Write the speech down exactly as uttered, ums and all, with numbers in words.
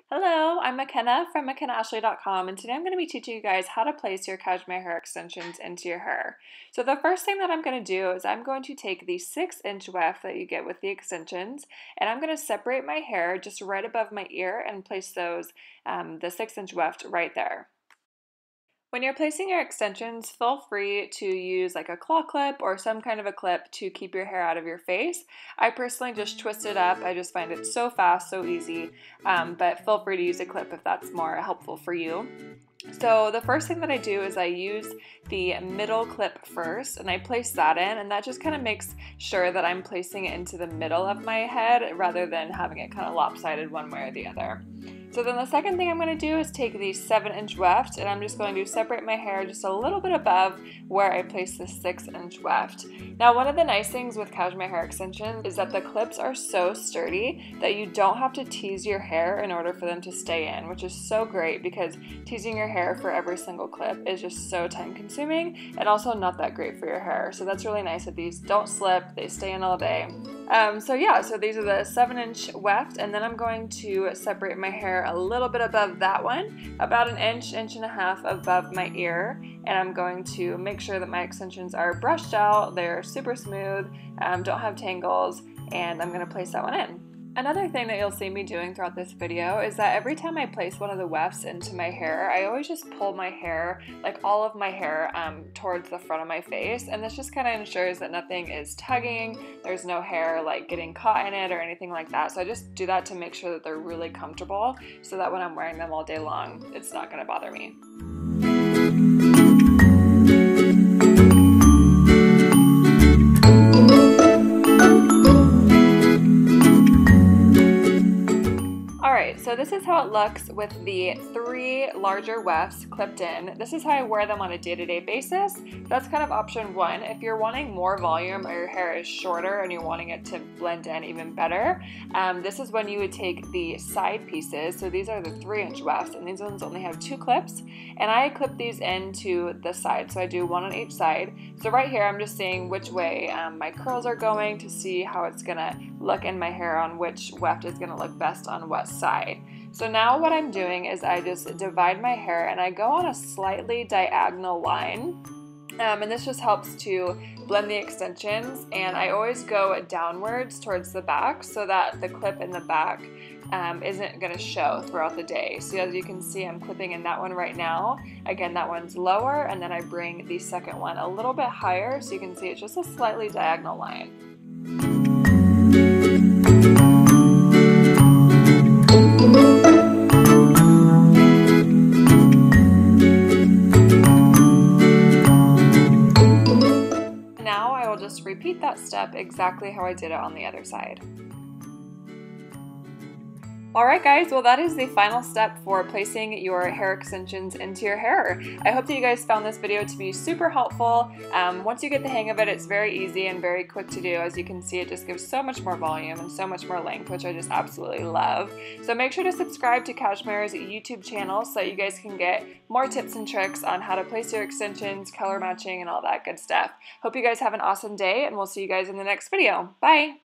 Hello, I'm McKenna from mckenna ashley dot com, and today I'm going to be teaching you guys how to place your cashmere hair extensions into your hair. So the first thing that I'm going to do is I'm going to take the six inch weft that you get with the extensions, and I'm going to separate my hair just right above my ear and place those, um, the six inch weft right there. When you're placing your extensions, feel free to use like a claw clip or some kind of a clip to keep your hair out of your face. I personally just twist it up. I just find it so fast, so easy, um, but feel free to use a clip if that's more helpful for you. So the first thing that I do is I use the middle clip first, and I place that in, and that just kind of makes sure that I'm placing it into the middle of my head rather than having it kind of lopsided one way or the other. So then the second thing I'm going to do is take the seven inch weft, and I'm just going to separate my hair just a little bit above where I place the six inch weft. Now, one of the nice things with cashmere hair extensions is that the clips are so sturdy that you don't have to tease your hair in order for them to stay in, which is so great because teasing your hair for every single clip is just so time consuming and also not that great for your hair. So that's really nice that these don't slip, they stay in all day. Um, so yeah, so these are the seven inch weft, and then I'm going to separate my hair a little bit above that one, about an inch, inch and a half above my ear, and I'm going to make sure that my extensions are brushed out, they're super smooth, um, don't have tangles, and I'm going to place that one in. Another thing that you'll see me doing throughout this video is that every time I place one of the wefts into my hair, I always just pull my hair, like all of my hair, um, towards the front of my face, and this just kind of ensures that nothing is tugging, there's no hair like getting caught in it or anything like that. So I just do that to make sure that they're really comfortable so that when I'm wearing them all day long, it's not going to bother me. So this is how it looks with the three larger wefts clipped in. This is how I wear them on a day-to-day basis. That's kind of option one. If you're wanting more volume or your hair is shorter and you're wanting it to blend in even better, um, this is when you would take the side pieces. So these are the three inch wefts, and these ones only have two clips, and I clip these into the side. So I do one on each side. So right here I'm just seeing which way um, my curls are going to see how it's gonna look in my hair on which weft is gonna look best on what side. So now what I'm doing is I just divide my hair and I go on a slightly diagonal line, um, and this just helps to blend the extensions, and I always go downwards towards the back so that the clip in the back um, isn't going to show throughout the day. So as you can see, I'm clipping in that one right now. Again, that one's lower, and then I bring the second one a little bit higher so you can see it's just a slightly diagonal line. Now I will just repeat that step exactly how I did it on the other side. Alright guys, well that is the final step for placing your hair extensions into your hair. I hope that you guys found this video to be super helpful. Um, once you get the hang of it, it's very easy and very quick to do. As you can see, it just gives so much more volume and so much more length, which I just absolutely love. So make sure to subscribe to Cashmere's YouTube channel so that you guys can get more tips and tricks on how to place your extensions, color matching, and all that good stuff. Hope you guys have an awesome day, and we'll see you guys in the next video. Bye!